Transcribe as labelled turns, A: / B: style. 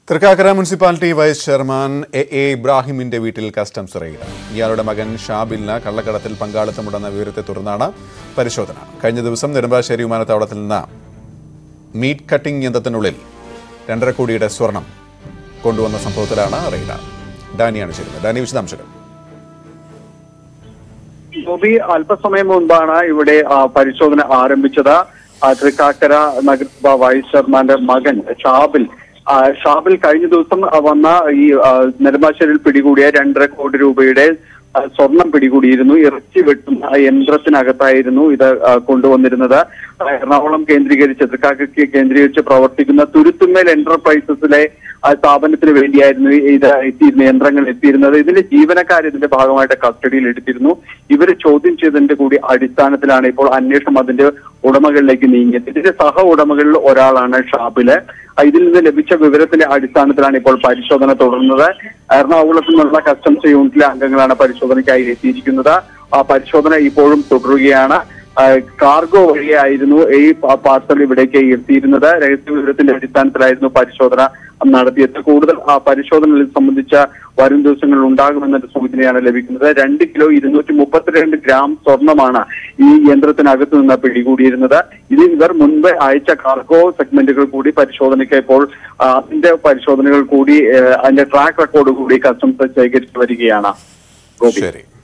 A: Thrikkakara municipality vice chairman A ഇബ്രാഹിമിന്റെ വീട്ടിൽ customs raid. ഇയാളുടെ മകൻ ഷാബിലിന് കള്ളക്കടത്തിൽ പങ്കാളിത്തമുണ്ടെന്ന വിവരത്തെ തുടർന്നാണ് പരിശോധന. കഴിഞ്ഞ ദിവസം നെടുമ്പാശ്ശേരി വിമാനത്താവളത്തിൽ നിന്ന് മീറ്റ് കട്ടിംഗ് യന്ത്രത്തിനുള്ളിൽ 2.5 കോടിയുടെ സ്വർണം കൊണ്ടുവന്ന സംഭവത്തിലാണ് റെയ്ഡ്. ഡാനിയാണ് ചേരുന്നത്. ഡാനി, വിശദാംശങ്ങൾ.
B: അല്പസമയം മുൻപാണ് ഇവിടെ പരിശോധന ആരംഭിച്ചത്. തൃക്കാക്കര നഗരസഭ വൈസ് ചെയർമാന്റെ മകൻ ഷാബിൽ കഴിഞ്ഞ ദിവസം വന്ന ഈ നെടുമ്പാശ്ശേരിയിൽ പിടികൂടിയ 2.5 കോടി രൂപയുടെ സ്വർണം പിടികൂടിയിരുന്നു. ഇറച്ചി വെട്ടുന്ന യന്ത്രത്തിനകത്തായിരുന്നു ഇത് കൊണ്ടുവന്നിരുന്നത്. എറണാകുളം തൃക്കാക്കരയ്ക്ക് കേന്ദ്രീകരിച്ച് പ്രവർത്തിക്കുന്ന തുരുത്തുമ്മേൽ എന്റർപ്രൈസസിലെ സ്ഥാപനത്തിന് വേണ്ടിയായിരുന്നു ഇത് യന്ത്രങ്ങൾ എത്തിയിരുന്നത്. ഇതിന്റെ ജീവനക്കാർ ഇതിന്റെ ഭാഗമായിട്ട് കസ്റ്റഡിയിൽ എടുത്തിരുന്നു. ഇവരെ ചോദ്യം ചെയ്തതിന്റെ കൂടി അടിസ്ഥാനത്തിലാണ് ഇപ്പോൾ അന്വേഷണം അതിന്റെ ഉടമകളിലേക്ക് നീങ്ങിയത്. ഇതിന്റെ സഹ ഉടമകളിൽ ഒരാളാണ് ഷാബില്. ഇതിൽ നിന്ന് ലഭിച്ച വിവരത്തിന്റെ അടിസ്ഥാനത്തിലാണ് ഇപ്പോൾ പരിശോധന തുടർന്നത്. എറണാകുളത്തു നിന്നുള്ള കസ്റ്റംസ് യൂണിറ്റിലെ അംഗങ്ങളാണ് പരിശോധനയ്ക്കായി എത്തിയിരിക്കുന്നത്. പരിശോധന ഇപ്പോഴും തുടരുകയാണ്. കാർഗോ വഴിയായിരുന്നു ഈ പാർസൽ ഇവിടേക്ക് എത്തിയിരുന്നത്. രഹസ്യ വിവരത്തിന്റെ അടിസ്ഥാനത്തിലായിരുന്നു പരിശോധന നടത്തിയത്. കൂടുതൽ പരിശോധനകൾ സംബന്ധിച്ച വരും ദിവസങ്ങളിൽ ഉണ്ടാകുമെന്നൊരു സൂചനയാണ് ലഭിക്കുന്നത്. 2 കിലോ 232 ഗ്രാം സ്വർണമാണ് ഈ യന്ത്രത്തിനകത്ത് നിന്ന് പിടികൂടിയിരുന്നത്. ഇവർ മുൻപ് അയച്ച കാർഗോ സെഗ്മെന്റുകൾ കൂടി പരിശോധനയ്ക്ക് ഇപ്പോൾ അതിന്റെ പരിശോധനകൾ കൂടി അതിന്റെ ട്രാക്ക് റെക്കോർഡ് കൂടി കസ്റ്റംസ് ശേഖരിച്ചു വരികയാണ്.
A: ശരി.